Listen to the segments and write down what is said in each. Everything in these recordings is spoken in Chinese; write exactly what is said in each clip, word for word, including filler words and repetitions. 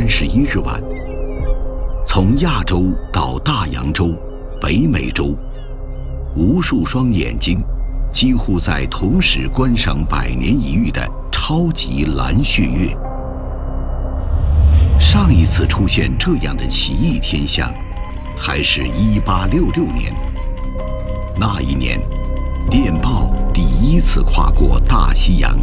三十一日晚，从亚洲到大洋洲、北美洲，无数双眼睛几乎在同时观赏百年一遇的超级蓝血月。上一次出现这样的奇异天象，还是一八六六年。那一年，电报第一次跨过大西洋。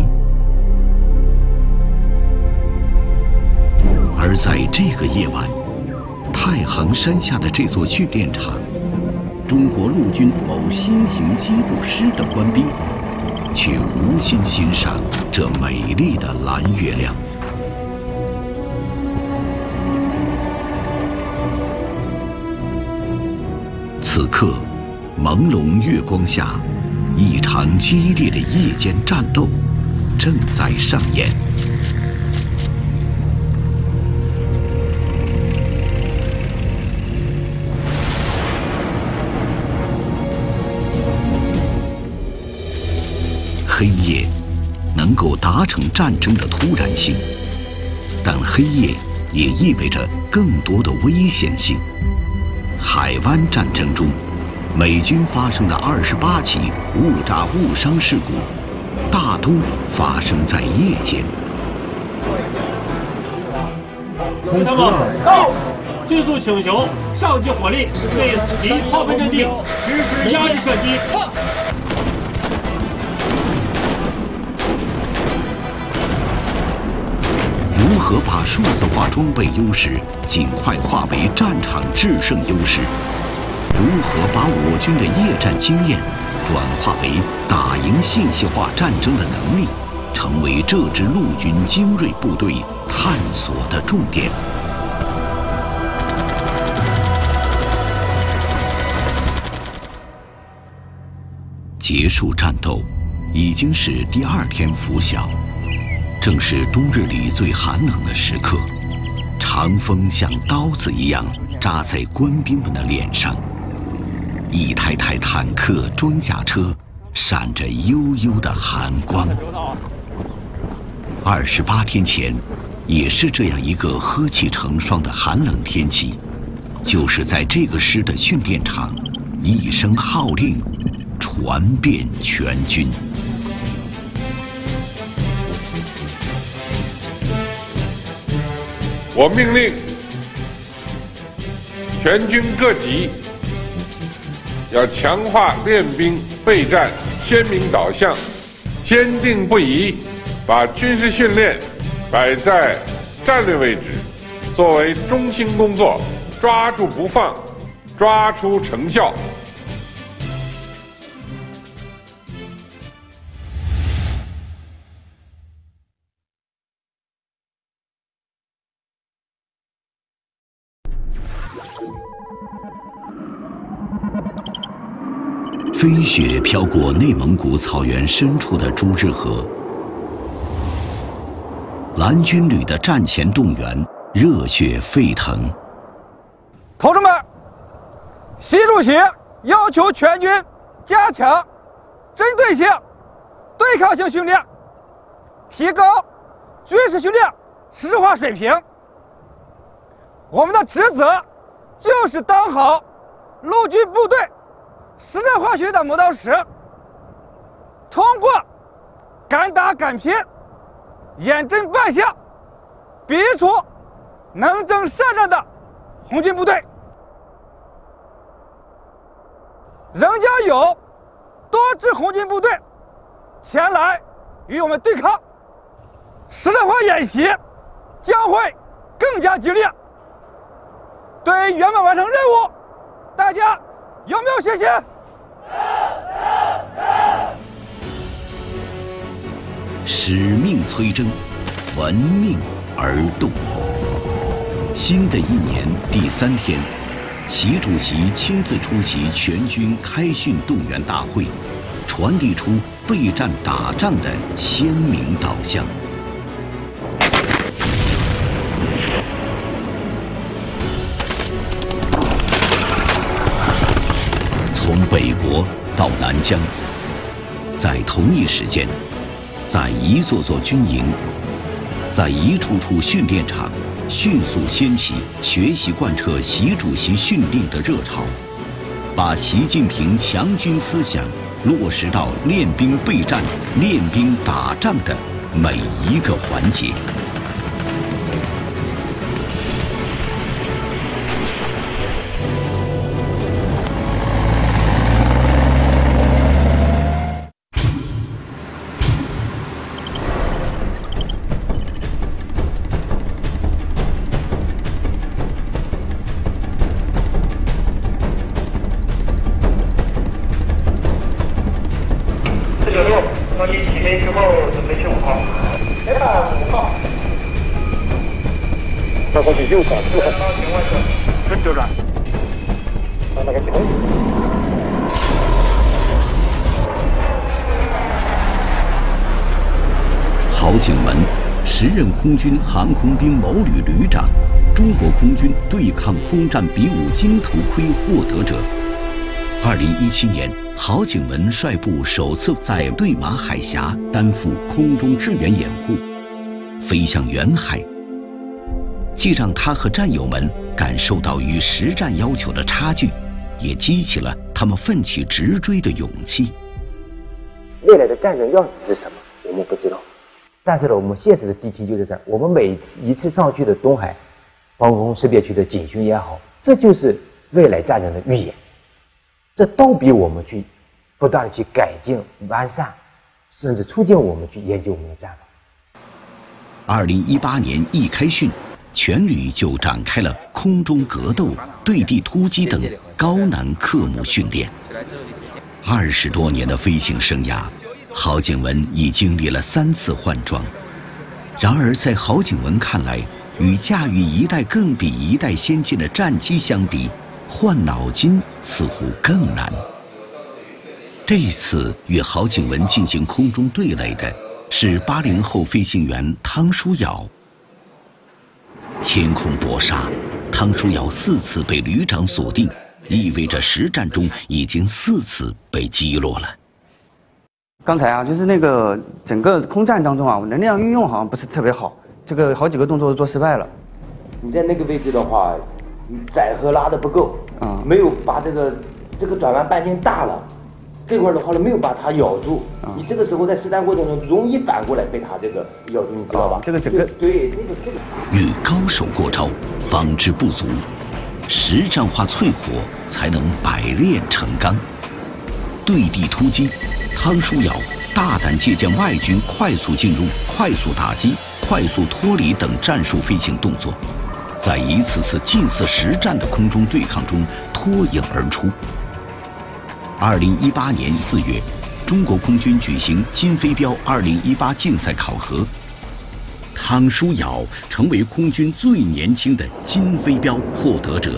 而在这个夜晚，太行山下的这座训练场，中国陆军某新型机步师的官兵，却无心欣赏这美丽的蓝月亮。此刻，朦胧月光下，一场激烈的夜间战斗正在上演。黑夜能够达成战争的突然性，但黑夜也意味着更多的危险性。海湾战争中，美军发生的二十八起误炸误伤事故，大都发生在夜间。 同参谋到，迅速请求上级火力对敌炮兵阵地实施压制射击。 如何把数字化装备优势尽快化为战场制胜优势？如何把我军的夜战经验转化为打赢信息化战争的能力，成为这支陆军精锐部队探索的重点。结束战斗，已经是第二天拂晓。正是冬日里最寒冷的时刻，长风像刀子一样扎在官兵们的脸上，一台台坦克、装甲车闪着幽幽的寒光。二十八天前，也是这样一个呵气成霜的寒冷天气，就是在这个师的训练场，一声号令，传遍全军。 我命令全军各级要强化练兵备战鲜明导向，坚定不移把军事训练摆在战略位置，作为中心工作，抓住不放，抓出成效。 飞雪飘过内蒙古草原深处的朱日河，蓝军旅的战前动员热血沸腾。 同志们，习主席要求全军加强针对性、对抗性训练，提高军事训练实质化水平。我们的职责就是当好陆军部队实战化训练的磨刀石，通过敢打敢拼、严阵扮相，逼出能征善战的红军部队。仍将有多支红军部队前来与我们对抗，实战化演习将会更加激烈。对于圆满完成任务，大家有没有信心？ 使命催征，闻命而动。新的一年第三天，习主席亲自出席全军开训动员大会，传递出备战打仗的鲜明导向。从北国到南疆，在同一时间，在一座座军营，在一处处训练场， 迅速掀起学习贯彻习主席训令的热潮，把习近平强军思想落实到练兵备战、练兵打仗的每一个环节。 高级起飞之后准备十五号，来吧，五号。到过去右转四号，跟着转。到那个停。 郝景文，时任空军航空兵某旅旅长，中国空军对抗空战比武金头盔获得者。二零一七年，郝景文率部首次在对马海峡担负空中支援掩护，飞向远海，既让他和战友们感受到与实战要求的差距，也激起了他们奋起直追的勇气。 未来的战争样子是什么，我们不知道，但是呢，我们现实的敌情就在这儿。我们每一次上去的东海防空识别区的警巡也好，这就是未来战争的预演。这都比我们去不断的去改进、完善，甚至促进我们去研究我们的战法。 二零一八年一开训，全旅就展开了空中格斗、对地突击等高难科目训练。二十多年的飞行生涯，郝景文已经历了三次换装。然而，在郝景文看来，与驾驭一代更比一代先进的战机相比，换脑筋似乎更难。这一次与郝景文进行空中对垒的是八零后飞行员汤书尧。天空搏杀，汤书尧四次被旅长锁定，意味着实战中已经四次被击落了。 刚才啊，就是那个整个空战当中啊，能量运用好像不是特别好，这个好几个动作都做失败了。 你在那个位置的话，载荷拉的不够，啊、嗯，没有把这个这个转弯半径大了，这块的话呢没有把它咬住，嗯、你这个时候在实战过程中容易反过来被它这个咬住，你知道吧？哦、 这个整个对这个这个与高手过招，方知不足，实战化淬火才能百炼成钢。对地突击，汤书尧大胆借鉴外军快速进入、快速打击、快速脱离等战术飞行动作，在一次次近似实战的空中对抗中脱颖而出。二零一八年四月，中国空军举行金飞镖二零一八竞赛考核，汤书尧成为空军最年轻的金飞镖获得者。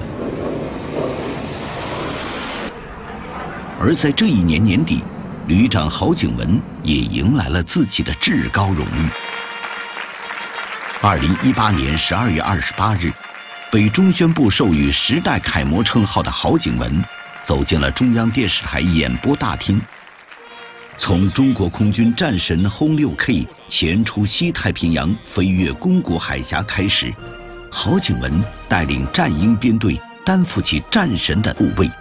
而在这一年年底，旅长郝景文也迎来了自己的至高荣誉。二零一八年十二月二十八日，被中宣部授予时代楷模称号的郝景文走进了中央电视台演播大厅。从中国空军战神轰六 K 前出西太平洋，飞越宫古海峡开始，郝景文带领战鹰编队担负起战神的护卫。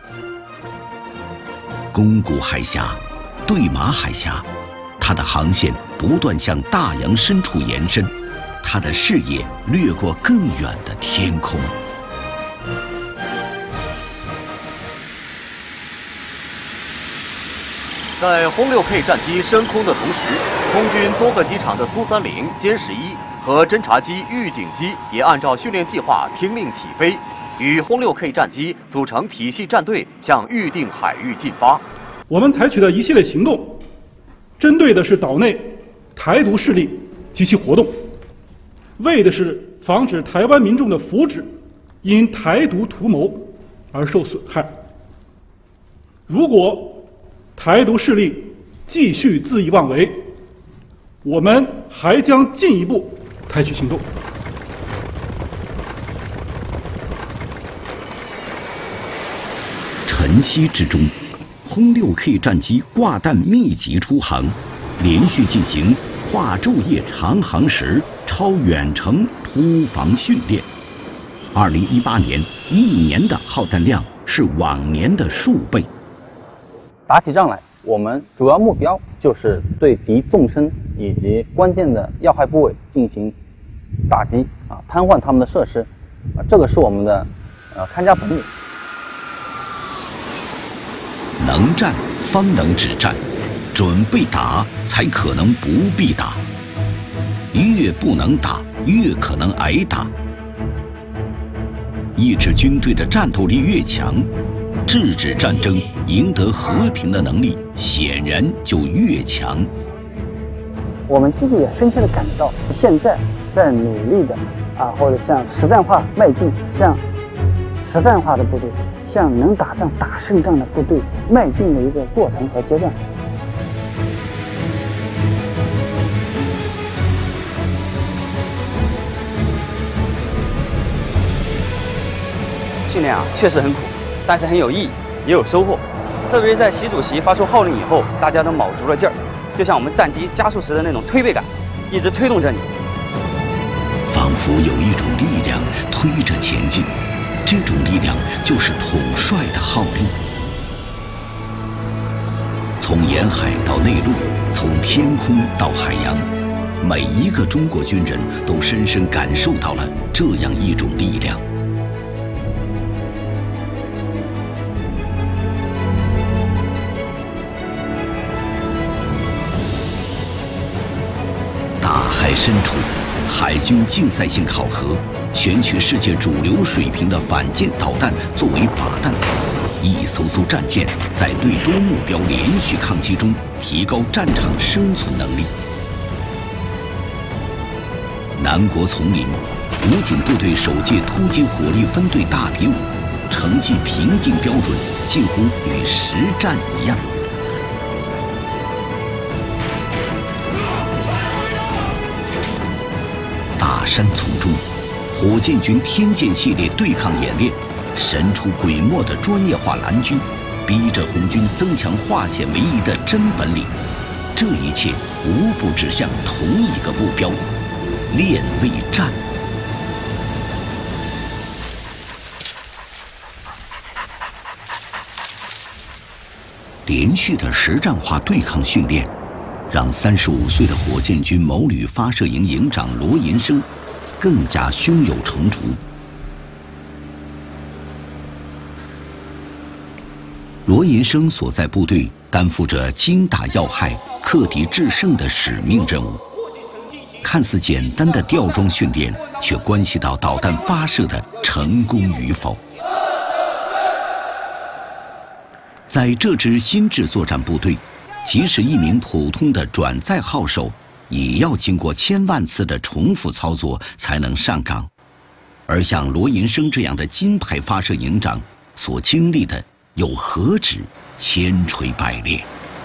宫古海峡、对马海峡，它的航线不断向大洋深处延伸，他的视野掠过更远的天空。 在轰六 K 战机升空的同时，空军多个机场的苏三零、歼十一和侦察机、预警机也按照训练计划听令起飞，与轰六 K 战机组成体系战队向预定海域进发。 我们采取的一系列行动，针对的是岛内台独势力及其活动，为的是防止台湾民众的福祉因台独图谋而受损害。如果台独势力继续恣意妄为，我们还将进一步采取行动。 晨曦之中，轰六 K 战机挂弹密集出航，连续进行跨昼夜长航时、 超远程突防训练。二零一八年一年的耗弹量是往年的数倍。 打起仗来，我们主要目标就是对敌纵深以及关键的要害部位进行打击啊，瘫痪他们的设施啊，这个是我们的呃看家本领。 能战方能止战，准备打才可能不必打。越不能打，越可能挨打。一支军队的战斗力越强，制止战争、赢得和平的能力显然就越强。 我们自己也深切地感到，现在在努力的啊，或者向实战化迈进，向实战化的部队，向能打仗、打胜仗的部队迈进的一个过程和阶段。 训练啊，确实很苦，但是很有意义，也有收获。特别是在习主席发出号令以后，大家都卯足了劲儿，就像我们战机加速时的那种推背感，一直推动着你。 仿佛有一种力量推着前进，这种力量就是统帅的号令。从沿海到内陆，从天空到海洋，每一个中国军人都深深感受到了这样一种力量。海深处，海军竞赛性考核，选取世界主流水平的反舰导弹作为靶弹，一艘艘战舰在对多目标连续抗击中提高战场生存能力。南国丛林，武警部队首届突击火力分队大比武，成绩评定标准近乎与实战一样。大山丛中，火箭军天剑系列对抗演练，神出鬼没的专业化蓝军，逼着红军增强化险为夷的真本领。这一切无不指向同一个目标：练卫战。连续的实战化对抗训练，让三十五岁的火箭军某旅发射营营长罗银生更加胸有成竹。罗银生所在部队担负着精打要害、克敌制胜的使命任务。看似简单的吊装训练，却关系到导弹发射的成功与否。在这支新制作战部队，即使一名普通的转载号手，也要经过千万次的重复操作才能上岗。而像罗银生这样的金牌发射营长所经历的，又何止千锤百炼？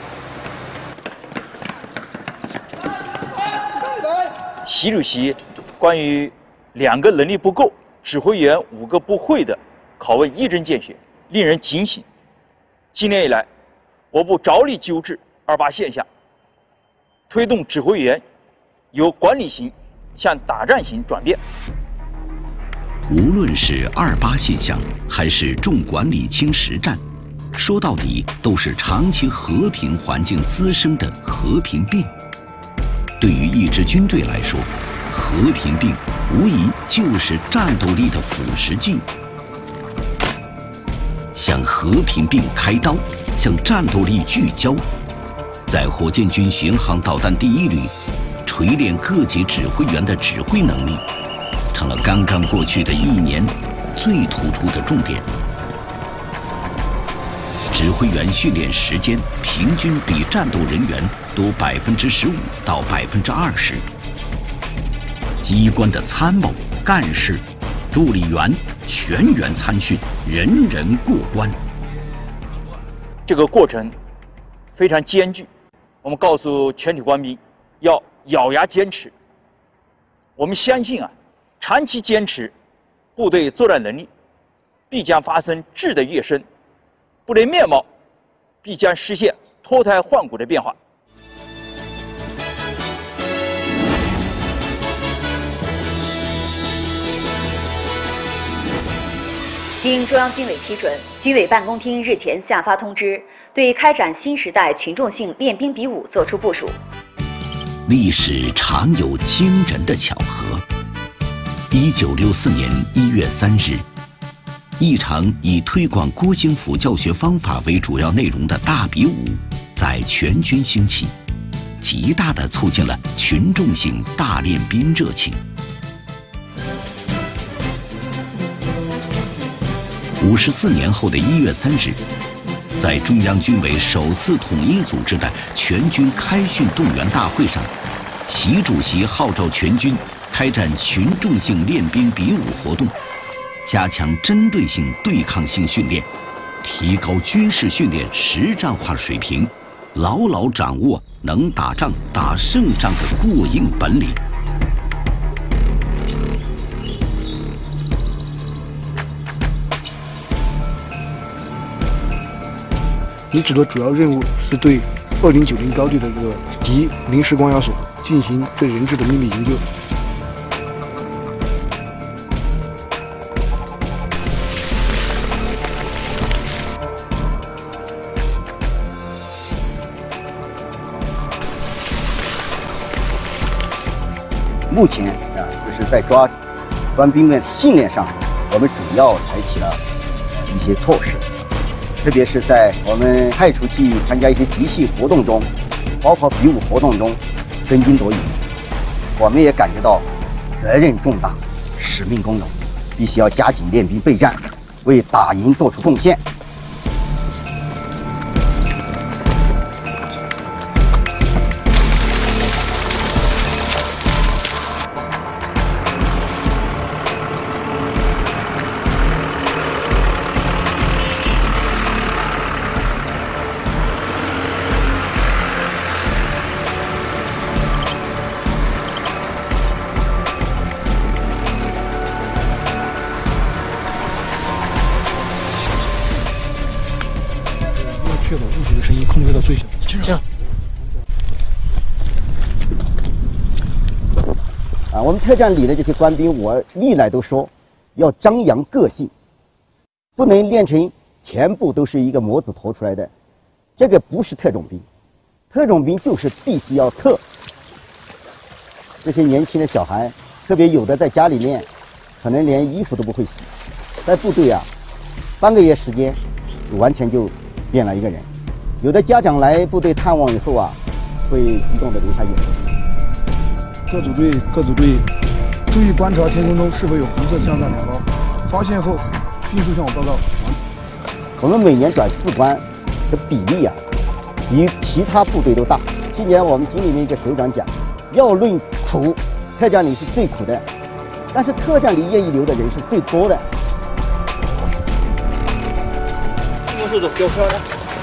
习主席关于两个能力不够，指挥员五个不会的拷问一针见血，令人警醒。今年以来，我部着力纠治二八现象，推动指挥员由管理型向打战型转变。 无论是二八现象，还是重管理轻实战，说到底都是长期和平环境滋生的和平病。对于一支军队来说，和平病无疑就是战斗力的腐蚀剂。向和平病开刀，向战斗力聚焦。在火箭军巡航导弹第一旅，锤炼各级指挥员的指挥能力，成了刚刚过去的一年最突出的重点。指挥员训练时间平均比战斗人员多百分之十五到百分之二十。机关的参谋、干事、助理员全员参训，人人过关。 这个过程非常艰巨，我们告诉全体官兵要咬牙坚持。我们相信啊，长期坚持，部队作战能力必将发生质的跃升，部队面貌必将实现脱胎换骨的变化。 经中央军委批准，军委办公厅日前下发通知，对开展新时代群众性练兵比武作出部署。 历史常有惊人的巧合。一九六四年一月三日，一场以推广郭兴府教学方法为主要内容的大比武，在全军兴起，极大地促进了群众性大练兵热情。五十四年后的一月三日，在中央军委首次统一组织的全军开训动员大会上，习主席号召全军开展群众性练兵比武活动，加强针对性对抗性训练，提高军事训练实战化水平，牢牢掌握能打仗打胜仗的过硬本领。 你指的主要任务是对二零九零高地的这个敌临时光压所进行对人质的秘密营救。 目前啊，就是在抓官兵们训练上，我们主要采取了一些措施。特别是在我们派出去参加一些集训活动中，包括比武活动中，争金夺银，我们也感觉到责任重大，使命公荣，必须要加紧练兵备战，为打赢做出贡献。 确保物体的声音控制到最小。这样。 啊，我们特战里的这些官兵，我历来都说要张扬个性，不能练成全部都是一个模子投出来的。这个不是特种兵，特种兵就是必须要特。这些年轻的小孩，特别有的在家里面，可能连衣服都不会洗，在部队啊，半个月时间，完全就变了一个人。有的家长来部队探望以后啊，会激动地流下眼泪。 各组队各组队注意观察天空中是否有红色枪弹两包，发现后迅速向我报告。 我们每年转四关的比例啊，比其他部队都大。今年我们经理的一个首长讲，要论苦，特战里是最苦的，但是特战里愿意留的人是最多的。 我是走标票的。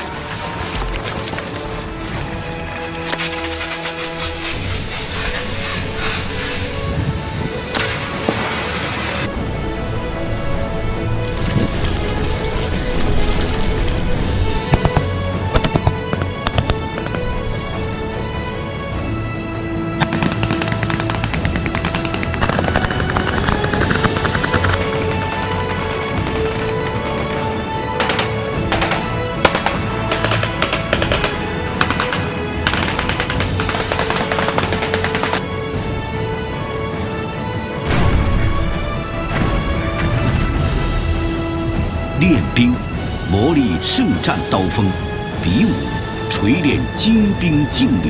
练兵，磨砺胜战刀锋；比武，锤炼精兵劲旅。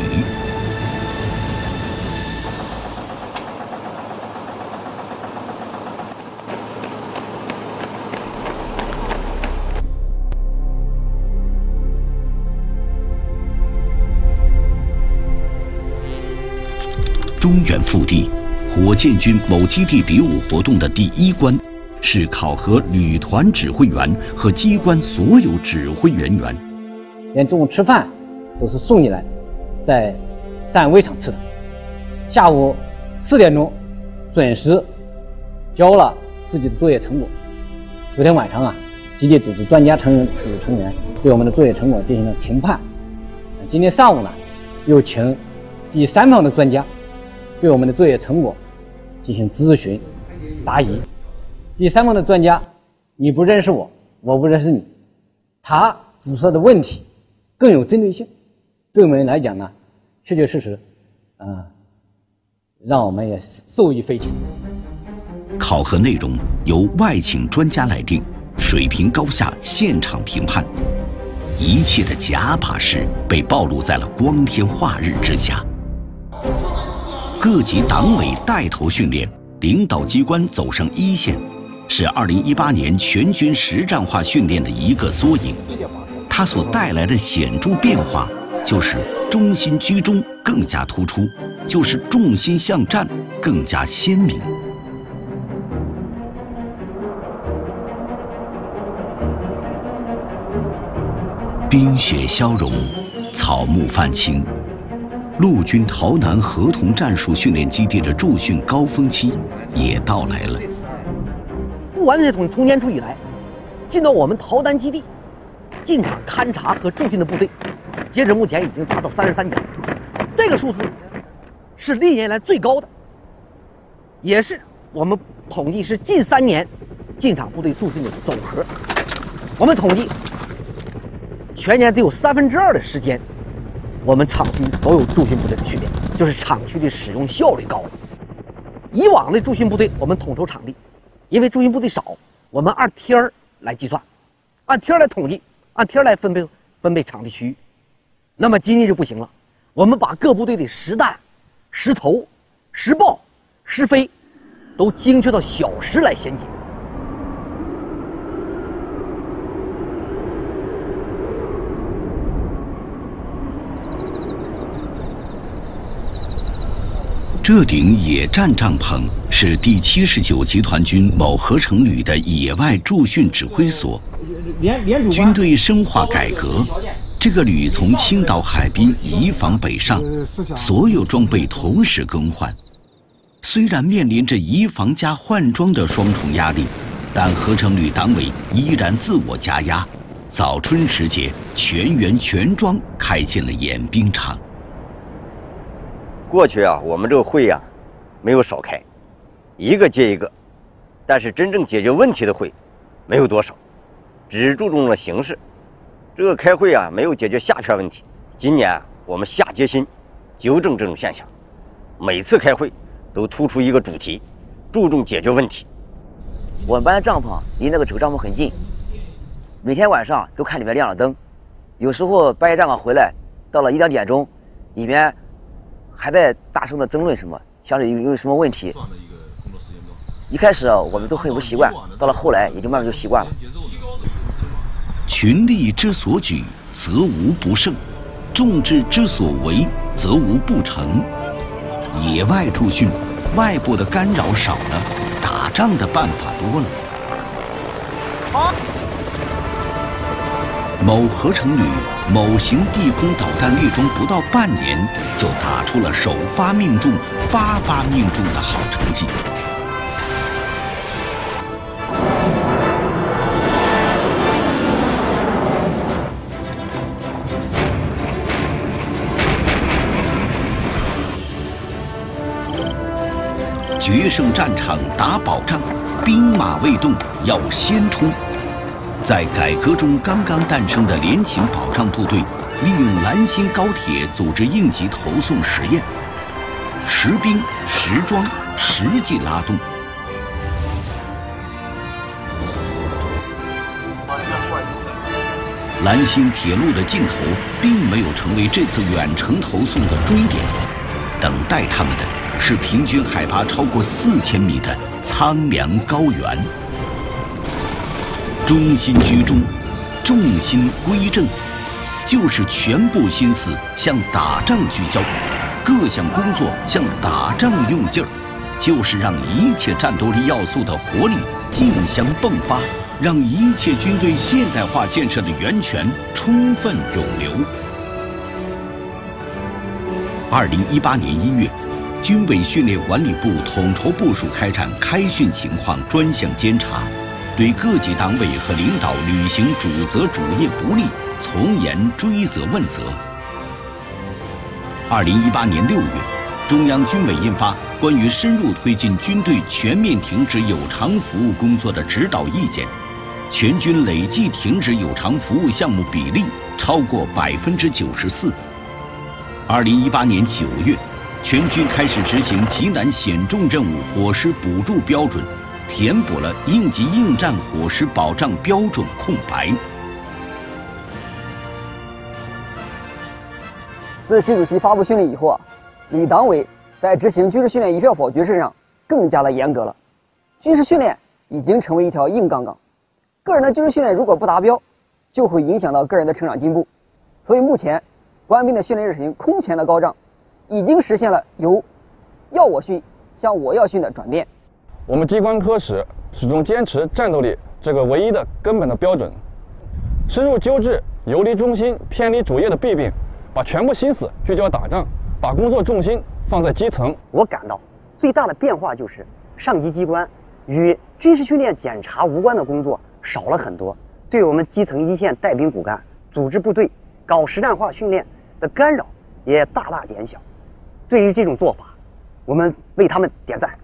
中原腹地，火箭军某基地比武活动的第一关，是考核旅团指挥员和机关所有指挥人员。 连中午吃饭都是送进来，在站位上吃的。下午四点钟准时交了自己的作业成果。昨天晚上啊，基地组织专家成员组成员对我们的作业成果进行了评判。今天上午呢，又请第三方的专家对我们的作业成果进行咨询答疑。第三方的专家你不认识我，我不认识你。他指出的问题更有针对性，对我们来讲呢，确确实实，嗯、呃，让我们也受益匪浅。 考核内容由外请专家来定，水平高下现场评判，一切的假把式被暴露在了光天化日之下。各级党委带头训练，领导机关走上一线，是二零一八年全军实战化训练的一个缩影。它所带来的显著变化，就是中心居中更加突出，就是重心向战更加鲜明。冰雪消融，草木泛青，陆军洮南合同战术训练基地的驻训高峰期也到来了。 不完全统从年初以来，进到我们洮南基地，进场勘察和驻训的部队，截止目前已经达到三十三家，这个数字是历年来最高的，也是我们统计是近三年进场部队驻训的总和。我们统计。全年得有三分之二的时间，我们厂区都有驻训部队的训练，就是厂区的使用效率高了。以往的驻训部队，我们统筹场地，因为驻训部队少，我们按天儿来计算，按天儿来统计，按天儿来分配分配场地区域。那么今年就不行了，我们把各部队的实弹、实投、实爆、实飞，都精确到小时来衔接。 这顶野战帐篷是第七十九集团军某合成旅的野外驻训指挥所。军队深化改革，这个旅从青岛海滨移防北上，所有装备同时更换。虽然面临着移防加换装的双重压力，但合成旅党委依然自我加压，早春时节全员全装开进了演兵场。 过去啊，我们这个会呀、啊，没有少开，一个接一个，但是真正解决问题的会没有多少，只注重了形式。这个开会啊，没有解决下片问题。今年、啊、我们下决心纠正这种现象，每次开会都突出一个主题，注重解决问题。 我们班的帐篷离那个指挥帐篷很近，每天晚上都看里面亮了灯，有时候半夜站岗回来，到了一两点钟，里面还在大声的争论什么，像是有有什么问题。一开始我们都很不习惯，到了后来也就慢慢就习惯了。 群力之所举，则无不胜；众志之所为，则无不成。野外驻训，外部的干扰少了，打仗的办法多了。好。某合成旅某型地空导弹列装不到半年，就打出了首发命中、发发命中的好成绩。决胜战场打保障，兵马未动要先冲。在改革中刚刚诞生的联勤保障部队，利用兰新高铁组织应急投送实验，实兵实装实际拉动。兰新铁路的尽头并没有成为这次远程投送的终点，等待他们的是平均海拔超过四千米的苍凉高原。中心居中，重心归正，就是全部心思向打仗聚焦，各项工作向打仗用劲儿，就是让一切战斗力要素的活力竞相迸发，让一切军队现代化建设的源泉充分涌流。二零一八年一月，军委训练管理部统筹部署开展开训情况专项监察，对各级党委和领导履行主责主业不力，从严追责问责。二零一八年六月，中央军委印发《关于深入推进军队全面停止有偿服务工作的指导意见》， 全军累计停止有偿服务项目比例超过百分之九十四。二零一八年九月，全军开始执行极难险重任务伙食补助标准，填补了应急应战伙食保障标准空白。 自习主席发布训令以后啊，旅党委在执行军事训练一票否决事上更加的严格了。军事训练已经成为一条硬杠杠，个人的军事训练如果不达标，就会影响到个人的成长进步。所以目前官兵的训练热情空前的高涨，已经实现了由要我训向我要训的转变。 我们机关科室始终坚持战斗力这个唯一的根本的标准，深入纠治游离中心、偏离主业的弊病，把全部心思聚焦打仗，把工作重心放在基层。 我感到最大的变化就是上级机关与军事训练检查无关的工作少了很多，对我们基层一线带兵骨干、组织部队搞实战化训练的干扰也大大减小。对于这种做法，我们为他们点赞。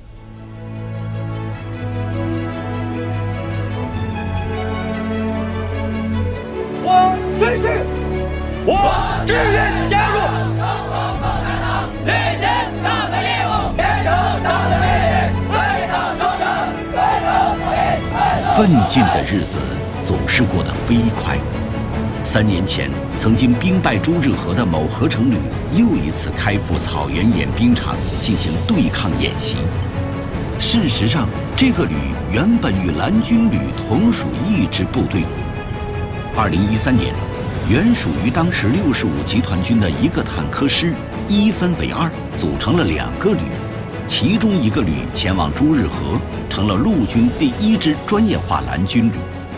我支持，我志愿加入，履行党的义务，坚守党的命令，为党忠诚，为党服役。 奋进的日子总是过得飞快。三年前，曾经兵败朱日和的某合成旅又一次开赴草原演兵场进行对抗演习。事实上，这个旅原本与蓝军旅同属一支部队。二零一三年，原属于当时六十五集团军的一个坦克师一分为二，组成了两个旅，其中一个旅前往朱日和，成了陆军第一支专业化蓝军旅。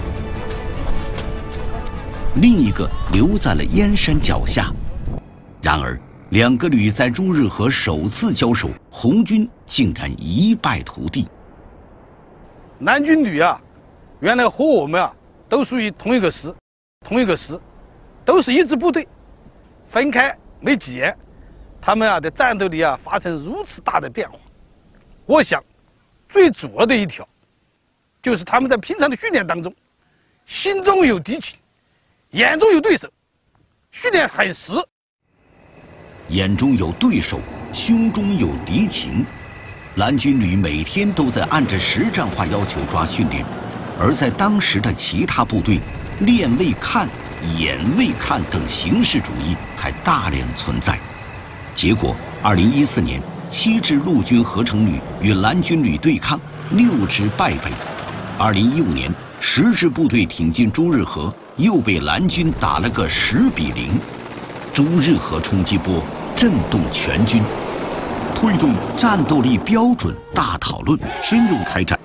另一个留在了燕山脚下。然而，两个旅在朱日和首次交手，红军竟然一败涂地。 蓝军旅啊，原来和我们啊都属于同一个师，同一个师，都是一支部队。分开没几年，他们啊的战斗力啊发生如此大的变化。我想，最主要的一条，就是他们在平常的训练当中，心中有敌情，眼中有对手，训练很实。 眼中有对手，胸中有敌情。蓝军旅每天都在按着实战化要求抓训练，而在当时的其他部队，练未看、演未看等形式主义还大量存在。结果，二零一四年，七支陆军合成旅与蓝军旅对抗，六支败北。二零一五年，十支部队挺进朱日和，又被蓝军打了个十比零。朱日和冲击波震动全军，推动战斗力标准大讨论深入开展，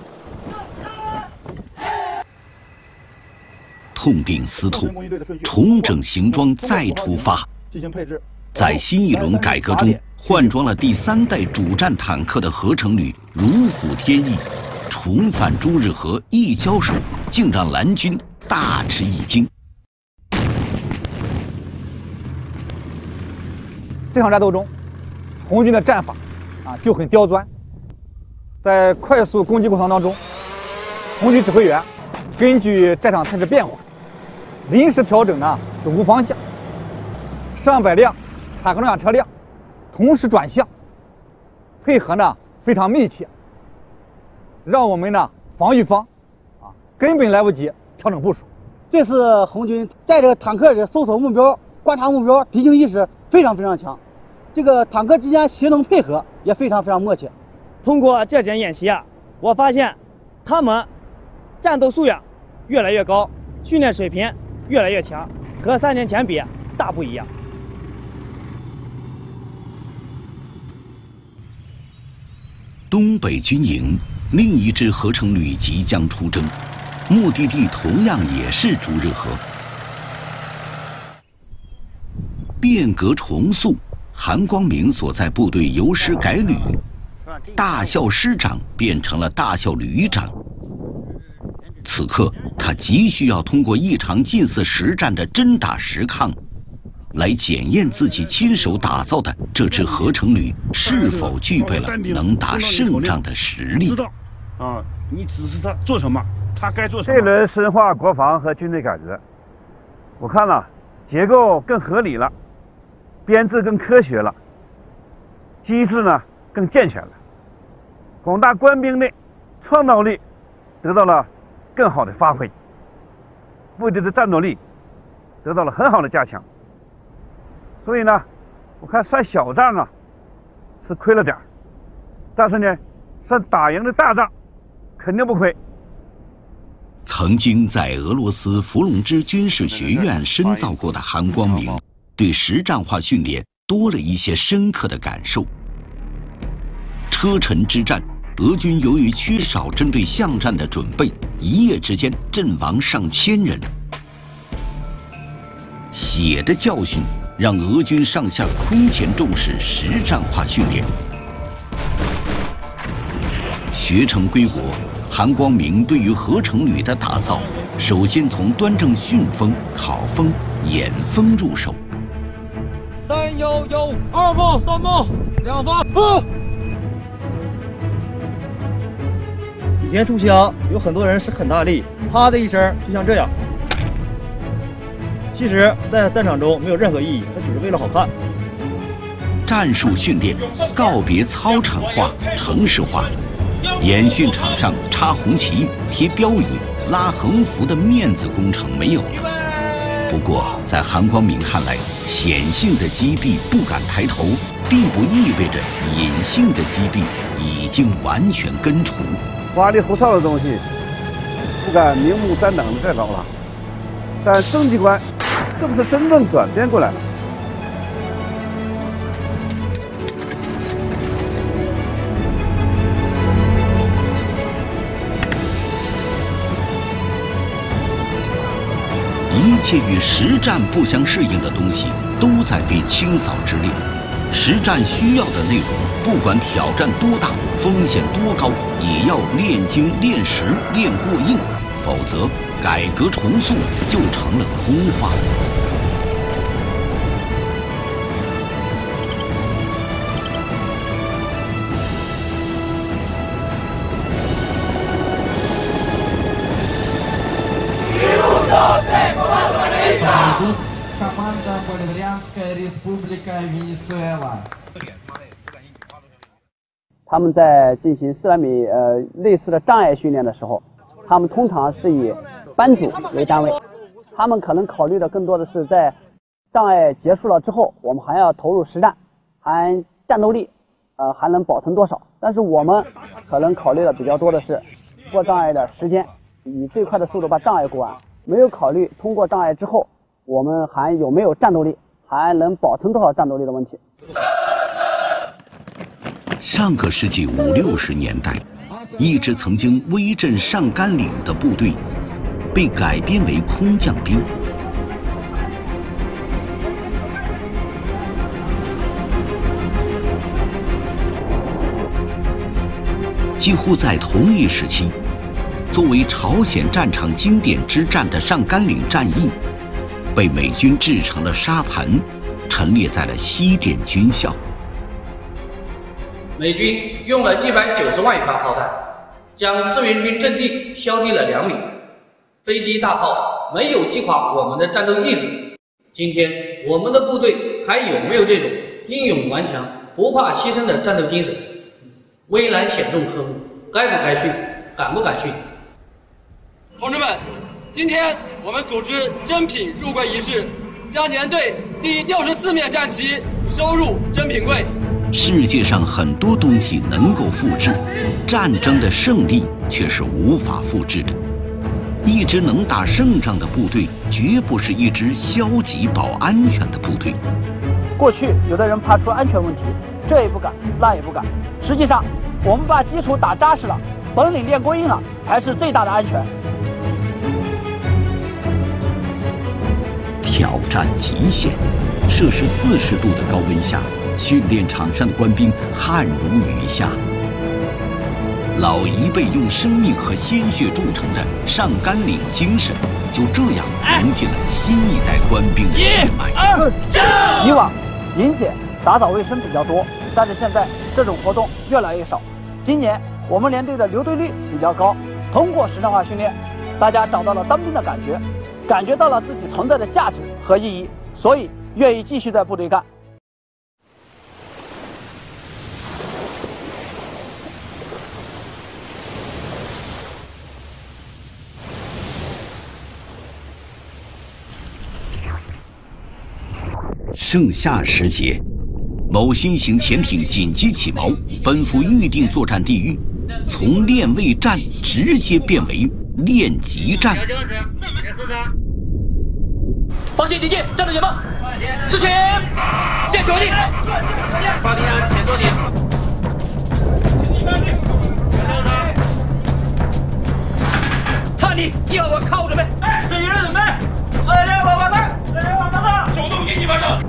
痛定思痛，重整行装再出发。 进行配置。 在新一轮改革中，换装了第三代主战坦克的合成旅如虎添翼，重返朱日和一交手，竟让蓝军大吃一惊。 这场战斗中，红军的战法啊就很刁钻。在快速攻击过程当中，红军指挥员根据战场态势变化，临时调整呢总攻方向。上百辆坦克装甲车辆同时转向，配合呢非常密切，让我们呢防御方啊根本来不及调整部署。 这次红军在这个坦克里搜索目标、观察目标，敌情意识非常非常强。这个坦克之间协同配合也非常非常默契。 通过这场演习啊，我发现他们战斗素养越来越高，训练水平越来越强，和三年前比大不一样。 东北军营另一支合成旅即将出征，目的地同样也是朱日和。变革重塑，韩光明所在部队由师改旅，大校师长变成了大校旅长。此刻，他急需要通过一场近似实战的真打实抗，来检验自己亲手打造的这支合成旅是否具备了能打胜仗的实力。 知道啊，你指示他做什么， 他该做什么？这轮深化国防和军队改革，我看了，结构更合理了，编制更科学了，机制呢更健全了，广大官兵的创造力得到了更好的发挥，部队的战斗力得到了很好的加强。所以呢，我看算小仗啊是亏了点儿，但是呢，算打赢的大仗肯定不亏。 曾经在俄罗斯伏龙芝军事学院深造过的韩光明，对实战化训练多了一些深刻的感受。车臣之战，俄军由于缺少针对巷战的准备，一夜之间阵亡上千人。血的教训让俄军上下空前重视实战化训练。学成归国，韩光明对于合成旅的打造，首先从端正训风、考风、演风入手。 三幺幺五，二炮三炮，两发呵。 以前出枪有很多人是很大力，啪的一声就像这样。其实，在战场中没有任何意义，它只是为了好看。 战术训练告别操场化、城市化，演训场上插红旗、贴标语、拉横幅的面子工程没有了。不过，在韩光明看来，显性的击毙不敢抬头，并不意味着隐性的击毙已经完全根除。 花里胡哨的东西，不敢明目张胆的再搞了。但政绩观是不是真正转变过来了？ 一切与实战不相适应的东西都在被清扫之列。实战需要的内容，不管挑战多大、风险多高，也要练精、练实、练过硬，否则改革重塑就成了空话。 他们在进行四百米呃类似的障碍训练的时候，他们通常是以班组为单位，他们可能考虑的更多的是在障碍结束了之后，我们还要投入实战，还战斗力，呃还能保存多少？但是我们可能考虑的比较多的是过障碍的时间，以最快的速度把障碍过完，没有考虑通过障碍之后，我们还有没有战斗力，还能保存多少战斗力的问题。 上个世纪五六十年代，一支曾经威震上甘岭的部队，被改编为空降兵。几乎在同一时期，作为朝鲜战场经典之战的上甘岭战役，被美军制成了沙盘，陈列在了西点军校。 美军用了一百九十万余发炮弹，将志愿军阵地削低了两米，飞机大炮没有击垮我们的战斗意志。今天我们的部队还有没有这种英勇顽强、不怕牺牲的战斗精神？危难险重科目，该不该训，敢不敢训？ 同志们，今天我们组织珍品入柜仪式，将年队第六十四面战旗收入珍品柜。 世界上很多东西能够复制，战争的胜利却是无法复制的。一支能打胜仗的部队，绝不是一支消极保安全的部队。 过去有的人怕出安全问题，这也不敢，那也不敢。实际上，我们把基础打扎实了，本领练过硬了，才是最大的安全。 挑战极限，摄氏四十度的高温下，训练场上的官兵汗如雨下。老一辈用生命和鲜血铸成的上甘岭精神，就这样融进了新一代官兵的血脉。 以往营检打扫卫生比较多，但是现在这种活动越来越少。今年我们连队的留队率比较高， 通过实战化训练，大家找到了当兵的感觉，感觉到了自己存在的价值和意义，所以愿意继续在部队干。 盛夏时节，某新型潜艇紧急起锚，奔赴预定作战地域，从练卫战直接变为练级战。 放心敌进，战斗解放，事情见球地，发敌人前坐地。擦你一二我靠准备，这一人准备，水莲火马上，水莲火马上，手动一级发射。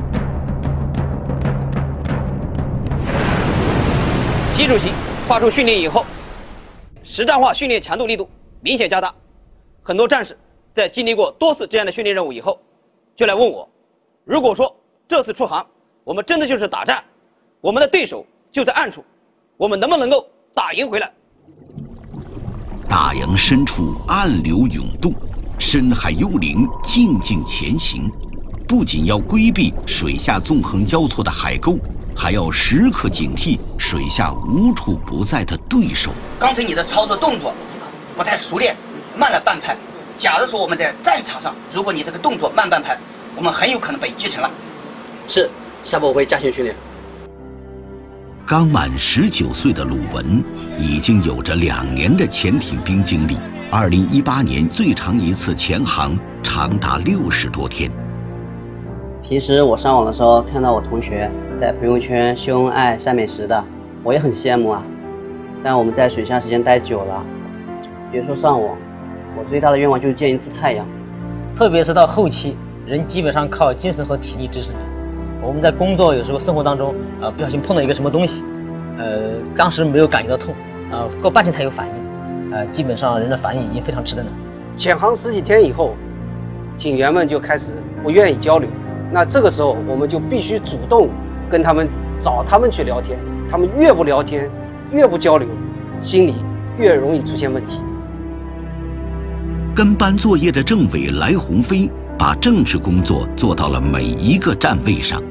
习主席发出训令以后，实战化训练强度力度明显加大。很多战士在经历过多次这样的训练任务以后，就来问我：如果说这次出航，我们真的就是打仗，我们的对手就在暗处，我们能不能够打赢回来？ 大洋深处暗流涌动，深海幽灵静静前行，不仅要规避水下纵横交错的海沟，还要时刻警惕水下无处不在的对手。 刚才你的操作动作不太熟练，慢了半拍。假如说我们在战场上，如果你这个动作慢半拍，我们很有可能被击沉了。 是，下步我会加强训练。 刚满十九岁的鲁文已经有着两年的潜艇兵经历。二零一八年最长一次潜航长达六十多天。 平时我上网的时候看到我同学在朋友圈秀恩爱晒美食的，我也很羡慕啊。但我们在水下时间待久了，别说上网，我最大的愿望就是见一次太阳。 特别是到后期，人基本上靠精神和体力支撑着。我们在工作有时候生活当中，呃，不小心碰到一个什么东西，呃，当时没有感觉到痛，呃，过半天才有反应，呃，基本上人的反应已经非常迟钝了。 潜航十几天以后，艇员们就开始不愿意交流，那这个时候我们就必须主动跟他们找他们去聊天，他们越不聊天，越不交流，心里越容易出现问题。 跟班作业的政委来鸿飞把政治工作做到了每一个站位上。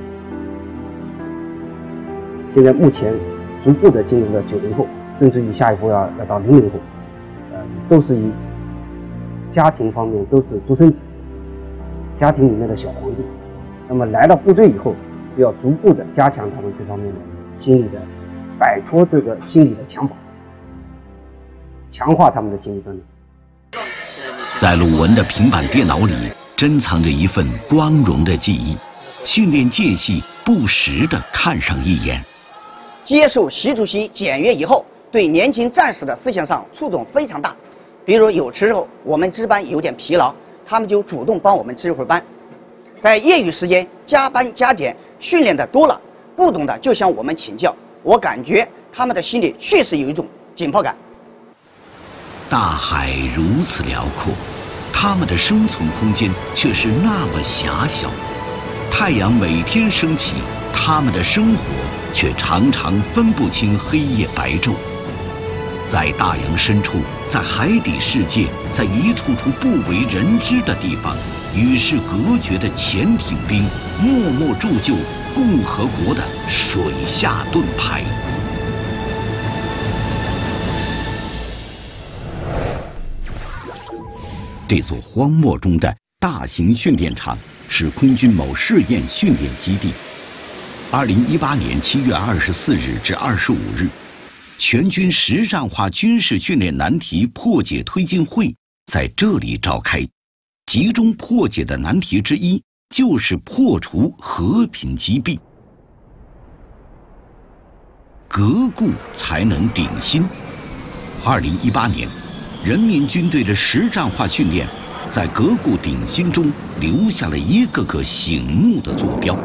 现在目前逐步的进入了九零后，甚至于下一步要要到零零后，呃，都是以家庭方面都是独生子，家庭里面的小皇帝。那么来到部队以后，就要逐步的加强他们这方面的心理的，摆脱这个心理的襁褓，强化他们的心理锻炼。 在鲁文的平板电脑里珍藏着一份光荣的记忆，训练间隙不时地看上一眼。 接受习主席检阅以后，对年轻战士的思想上触动非常大。比如有时候我们值班有点疲劳，他们就主动帮我们值会儿班。在业余时间加班加点训练的多了，不懂的就向我们请教。我感觉他们的心里确实有一种紧迫感。 大海如此辽阔，他们的生存空间却是那么狭小。太阳每天升起，他们的生活却常常分不清黑夜白昼。在大洋深处，在海底世界，在一处处不为人知的地方，与世隔绝的潜艇兵默默铸就共和国的水下盾牌。这座荒漠中的大型训练场是空军某试验训练基地。二零一八年七月二十四日至二十五日，全军实战化军事训练难题破解推进会在这里召开。集中破解的难题之一就是破除和平击毙。革故才能鼎新。二零一八年。人民军队的实战化训练，在革故鼎新中留下了一个个醒目的坐标。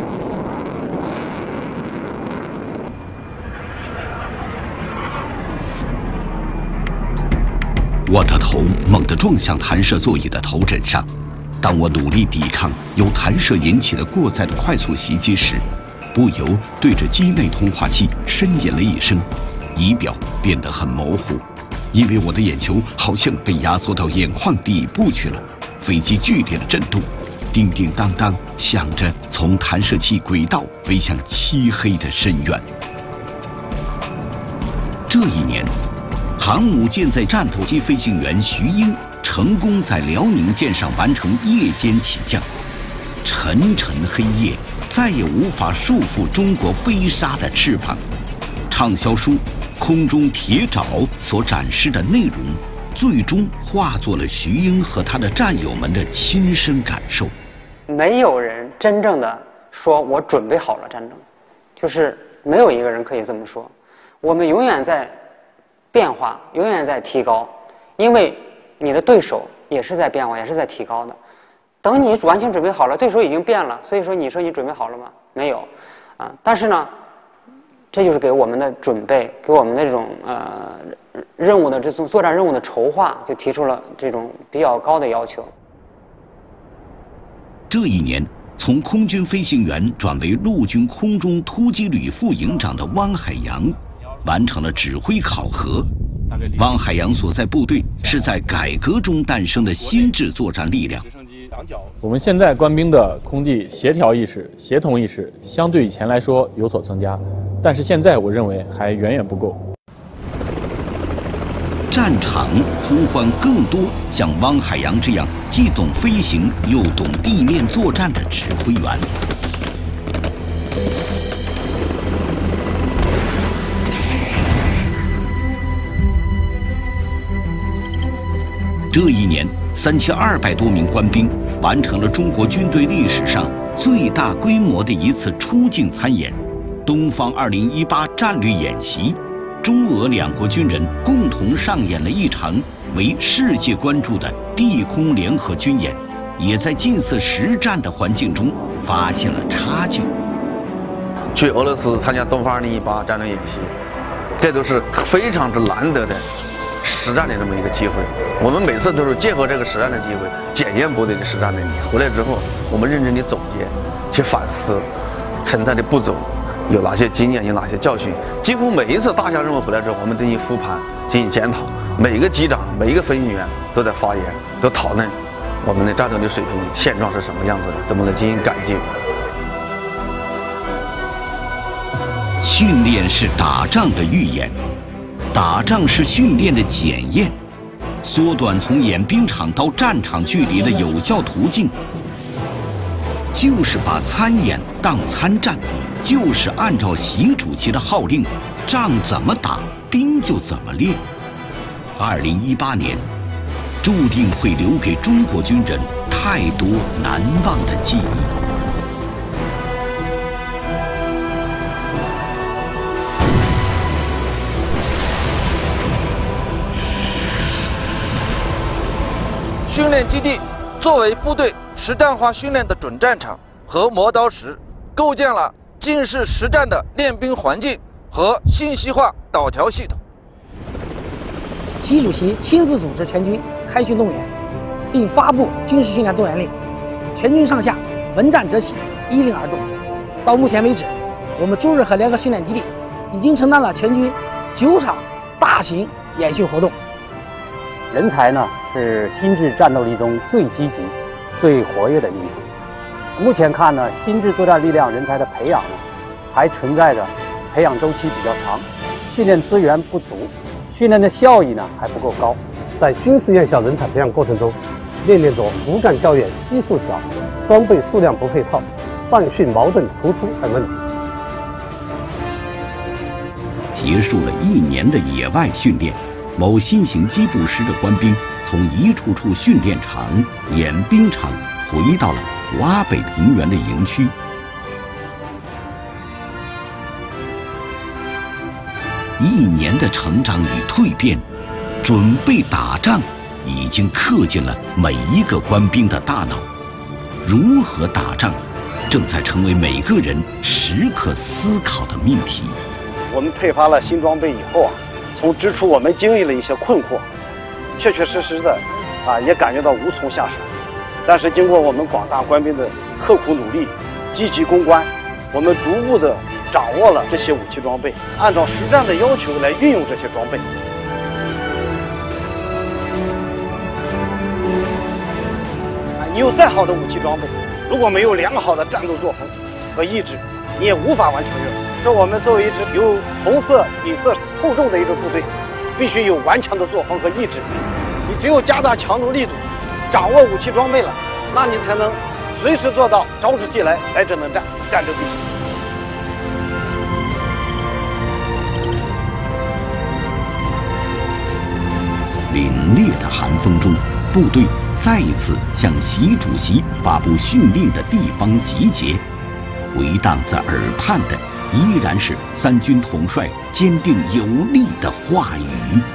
我的头猛地撞向弹射座椅的头枕上。当我努力抵抗由弹射引起的过载的快速袭击时，不由对着机内通话器呻吟了一声，仪表变得很模糊。 因为我的眼球好像被压缩到眼眶底部去了。飞机剧烈的震动，叮叮当当响着，从弹射器轨道飞向漆黑的深渊。这一年，航母舰载战斗机飞行员徐英成功在辽宁舰上完成夜间起降。沉沉黑夜再也无法束缚中国飞鲨的翅膀。畅销书《空中铁爪》所展示的内容，最终化作了徐英和他的战友们的亲身感受。 没有人真正的说我准备好了战争，就是没有一个人可以这么说。我们永远在变化，永远在提高，因为你的对手也是在变化，也是在提高的。等你完全准备好了，对手已经变了，所以说你说你准备好了吗？没有，啊，但是呢，这就是给我们的准备，给我们的这种呃任务的这种作战任务的筹划，就提出了这种比较高的要求。 这一年，从空军飞行员转为陆军空中突击旅副营长的汪海洋，完成了指挥考核。汪海洋所在部队是在改革中诞生的新制作战力量。 我们现在官兵的空地协调意识、协同意识，相对以前来说有所增加，但是现在我认为还远远不够。 战场呼唤更多像汪海洋这样既懂飞行又懂地面作战的指挥员。这一年，三千二百多名官兵完成了中国军队历史上最大规模的一次出境参演——东方二零一八战略演习。中俄两国军人共同上演了一场为世界关注的地空联合军演，也在近似实战的环境中发现了差距。 去俄罗斯参加东方二零一八战略演习，这都是非常之难得的实战的这么一个机会。我们每次都是结合这个实战的机会，检验部队的实战能力。回来之后，我们认真的总结，去反思存在的不足，有哪些经验，有哪些教训。几乎每一次大项任务回来之后，我们进行复盘，进行检讨。每一个机长、每一个飞行员都在发言，都讨论我们的战斗力水平现状是什么样子的，怎么来进行改进。 训练是打仗的预演，打仗是训练的检验，缩短从演兵场到战场距离的有效途径，就是把参演当参战，就是按照习主席的号令，仗怎么打，兵就怎么练。二零一八年，注定会留给中国军人太多难忘的记忆。 训练基地作为部队实战化训练的准战场和磨刀石，构建了军事实战的练兵环境和信息化导调系统。 习主席亲自组织全军开训动员，并发布军事训练动员令，全军上下闻战则起，一令而动。到目前为止，我们驻日和联合训练基地已经承担了全军九场大型演训活动。 人才呢，是新制战斗力中最积极、最活跃的因素。目前看呢，新制作战力量人才的培养呢，还存在着培养周期比较长，训练资源不足，训练的效益呢还不够高。 在军事院校人才培养过程中，面临着无干教员基数小、装备数量不配套、战训矛盾突出等问题。 结束了一年的野外训练。某新型机步师的官兵从一处处训练场、演兵场回到了华北平原的营区。一年的成长与蜕变，准备打仗已经刻进了每一个官兵的大脑。如何打仗，正在成为每个人时刻思考的命题。 我们配发了新装备以后啊。从之初我们经历了一些困惑，确确实实的啊，也感觉到无从下手。但是经过我们广大官兵的刻苦努力、积极攻关，我们逐步的掌握了这些武器装备，按照实战的要求来运用这些装备。 你有再好的武器装备，如果没有良好的战斗作风和意志，你也无法完成任务。这我们作为一支有红色底色厚重的一支部队，必须有顽强的作风和意志。你只有加大强度力度，掌握武器装备了，那你才能随时做到招之即来，来者能战，战者必胜。 凛冽的寒风中，部队再一次向习主席发布训令的地方集结，回荡在耳畔的依然是三军统帅坚定有力的话语。